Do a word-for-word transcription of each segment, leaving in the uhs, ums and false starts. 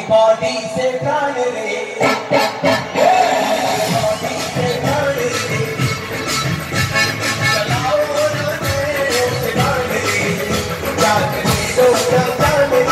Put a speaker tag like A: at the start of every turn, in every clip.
A: Body से प्राण रे, बॉडी से प्राण रे, चलाओ ना मेरे से प्राण रे, जागने दो प्राण रे।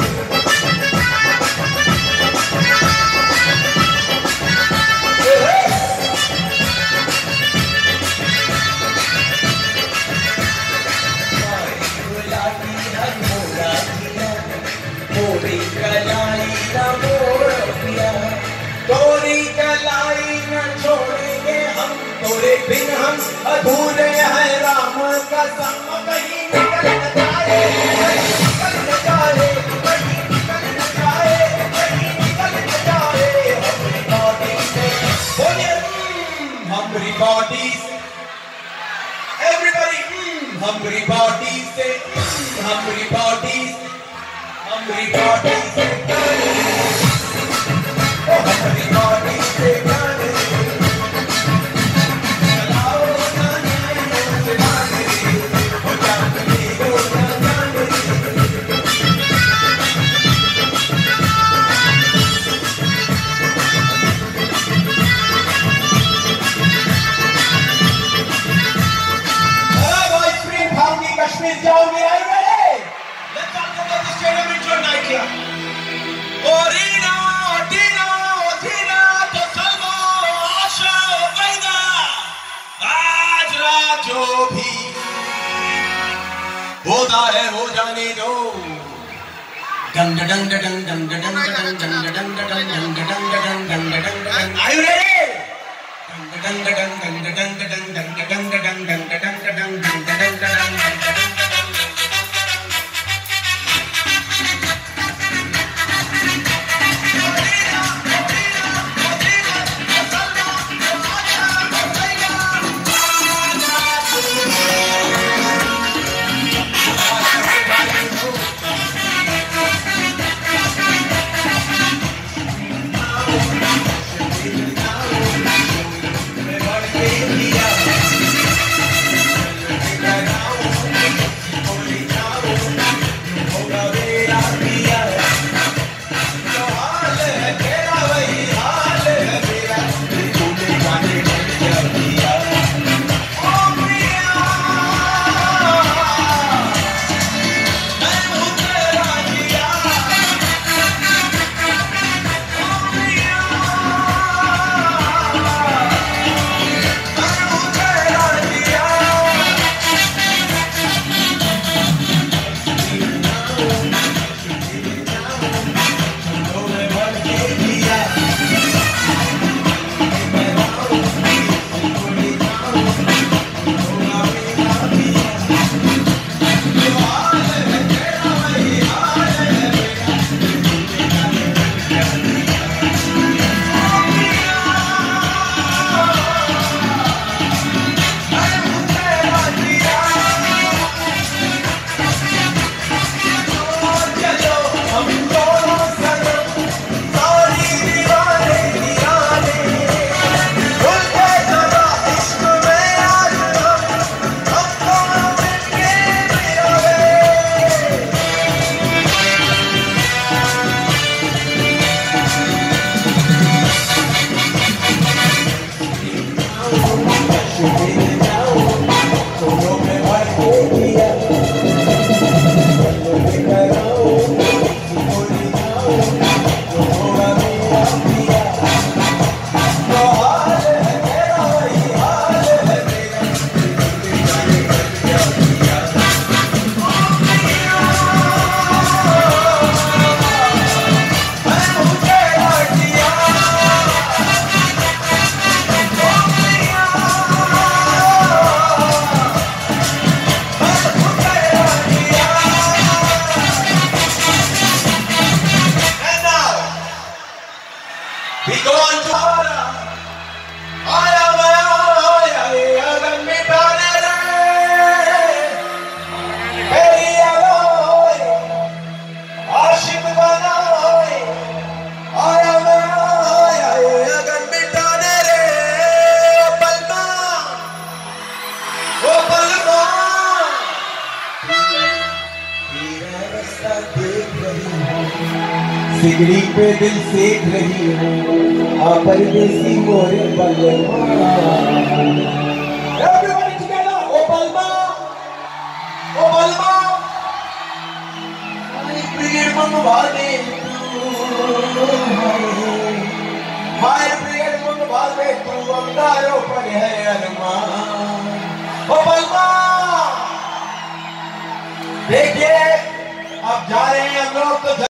A: तोरी कलाई न छोड़ेंगे हम, तोरे बिन हम अधूरे हैं, राम कसम कहीं निकल न जाए, कहीं निकल न जाए, कहीं निकल न जाए, कहीं निकल न जाए। हमारी बॉडी से बोलिए, हमारी बॉडी से एवरीबॉडी, हमारी बॉडी से, हमारी बॉडी, हमारी बॉडी से हमारी बॉडी से गाने, चलाओ ना नैनों से गाने, हो जाने दो ना गाने। अब आइसक्रीम खाऊंगी, कश्मीर जाऊंगी, आई ready? Let's talk about the stadium into a nightclub. Orina, Orina, Orina, to salvo, आशा, वायदा, आज रात जो भी होता है हो जाने दो। डंग डंग डंग डंग डंग डंग डंग डंग डंग डंग डंग डंग डंग डंग। Are you ready? डंग डंग डंग डंग डंग डंग डंग डंग डंग डंग डंग डंग डंग डंग। सिगड़ी पे दिल सेक रही हूँ आ परदेसी मोरे बलमा। Everybody together, ओ बलमा, ओ बलमा, हाय ब्रिगेड मंगवा दे तू, हाय ब्रिगेड मंगवा दे तू, अंगारों पर है अरमान। ओ बलमा, देखिए अब जा रहे हैं हम लोग तो